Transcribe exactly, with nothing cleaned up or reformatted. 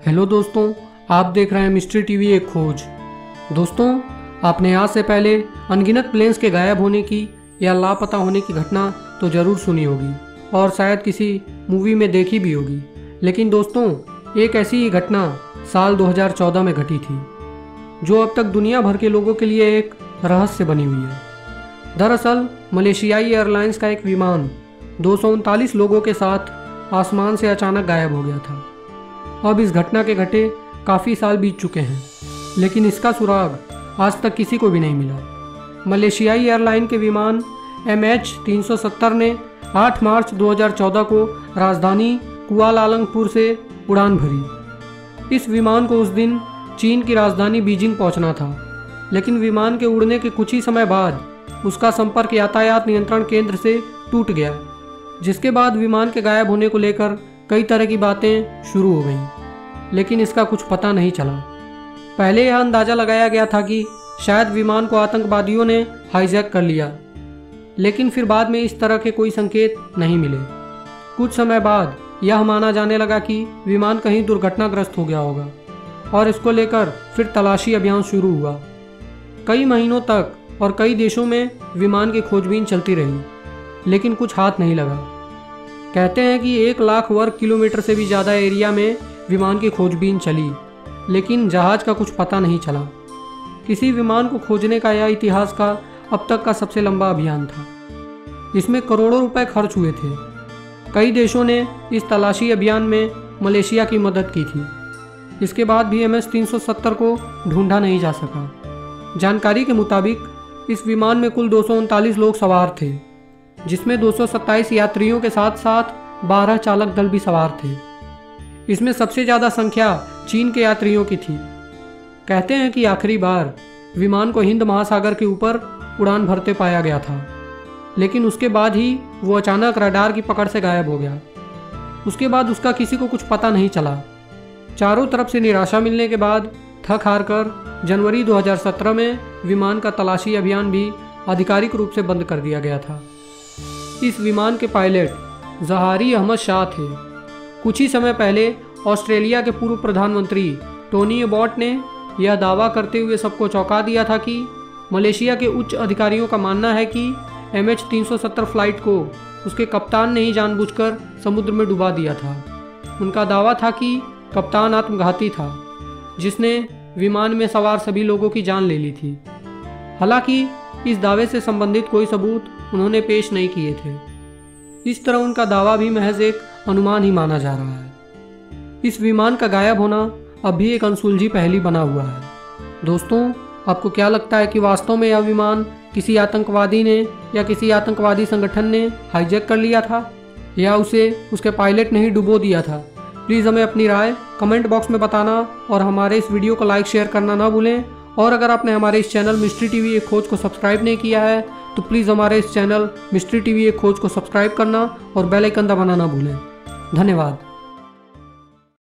Hello दोस्तों, आप देख रहे हैं मिस्ट्री टीवी एक खोज। दोस्तों, आपने आज से पहले अनगिनत प्लेन्स के गायब होने की या लापता होने की घटना तो ज़रूर सुनी होगी और शायद किसी मूवी में देखी भी होगी। लेकिन दोस्तों, एक ऐसी ही घटना साल दो हज़ार चौदह में घटी थी जो अब तक दुनिया भर के लोगों के लिए एक रहस्य बनी हुई है। दरअसल मलेशियाई एयरलाइंस का एक विमान दो सौ उनतालीस लोगों के साथ आसमान से अचानक गायब हो गया था। अब इस घटना के घटे काफ़ी साल बीत चुके हैं, लेकिन इसका सुराग आज तक किसी को भी नहीं मिला। मलेशियाई एयरलाइन के विमान एम एच तीन सौ सत्तर ने आठ मार्च दो हज़ार चौदह को राजधानी कुआलालंगपुर से उड़ान भरी। इस विमान को उस दिन चीन की राजधानी बीजिंग पहुंचना था, लेकिन विमान के उड़ने के कुछ ही समय बाद उसका संपर्क यातायात नियंत्रण केंद्र से टूट गया, जिसके बाद विमान के गायब होने को लेकर कई तरह की बातें शुरू हो गईं, लेकिन इसका कुछ पता नहीं चला। पहले यह अंदाज़ा लगाया गया था कि शायद विमान को आतंकवादियों ने हाईजैक कर लिया, लेकिन फिर बाद में इस तरह के कोई संकेत नहीं मिले। कुछ समय बाद यह माना जाने लगा कि विमान कहीं दुर्घटनाग्रस्त हो गया होगा और इसको लेकर फिर तलाशी अभियान शुरू हुआ। कई महीनों तक और कई देशों में विमान की खोजबीन चलती रही, लेकिन कुछ हाथ नहीं लगा। कहते हैं कि एक लाख वर्ग किलोमीटर से भी ज़्यादा एरिया में विमान की खोजबीन चली, लेकिन जहाज़ का कुछ पता नहीं चला। किसी विमान को खोजने का यह इतिहास का अब तक का सबसे लंबा अभियान था। इसमें करोड़ों रुपए खर्च हुए थे। कई देशों ने इस तलाशी अभियान में मलेशिया की मदद की थी। इसके बाद भी एम एच तीन सौ सत्तर को ढूंढा नहीं जा सका। जानकारी के मुताबिक इस विमान में कुल दो सौ उनतालीस लोग सवार थे, जिसमें दो सौ सत्ताईस यात्रियों के साथ साथ बारह चालक दल भी सवार थे। इसमें सबसे ज़्यादा संख्या चीन के यात्रियों की थी। कहते हैं कि आखिरी बार विमान को हिंद महासागर के ऊपर उड़ान भरते पाया गया था, लेकिन उसके बाद ही वो अचानक रडार की पकड़ से गायब हो गया। उसके बाद उसका किसी को कुछ पता नहीं चला। चारों तरफ से निराशा मिलने के बाद थक हार कर जनवरी दो हज़ार सत्रह में विमान का तलाशी अभियान भी आधिकारिक रूप से बंद कर दिया गया था। इस विमान के पायलट जहारी अहमद शाह थे। कुछ ही समय पहले ऑस्ट्रेलिया के पूर्व प्रधानमंत्री टोनी अबॉट ने यह दावा करते हुए सबको चौंका दिया था कि मलेशिया के उच्च अधिकारियों का मानना है कि एम एच तीन सौ सत्तर फ्लाइट को उसके कप्तान ने ही जानबूझकर समुद्र में डुबा दिया था। उनका दावा था कि कप्तान आत्मघाती था, जिसने विमान में सवार सभी लोगों की जान ले ली थी। हालांकि इस दावे से संबंधित कोई सबूत उन्होंने पेश नहीं किए थे। इस तरह उनका दावा भी महज एक अनुमान ही माना जा रहा है। इस विमान का गायब होना अब भी एक अनसुलझी पहेली बना हुआ है। दोस्तों, आपको क्या लगता है कि वास्तव में यह विमान किसी आतंकवादी ने या किसी आतंकवादी संगठन ने हाईजैक कर लिया था, या उसे उसके पायलट ने ही डुबो दिया था? प्लीज़ हमें अपनी राय कमेंट बॉक्स में बताना और हमारे इस वीडियो को लाइक शेयर करना ना भूलें। और अगर आपने हमारे इस चैनल मिस्ट्री टीवी एक खोज को सब्सक्राइब नहीं किया है तो प्लीज़ हमारे इस चैनल मिस्ट्री टीवी एक खोज को सब्सक्राइब करना और बेल आइकन दबाना ना भूलें। धन्यवाद।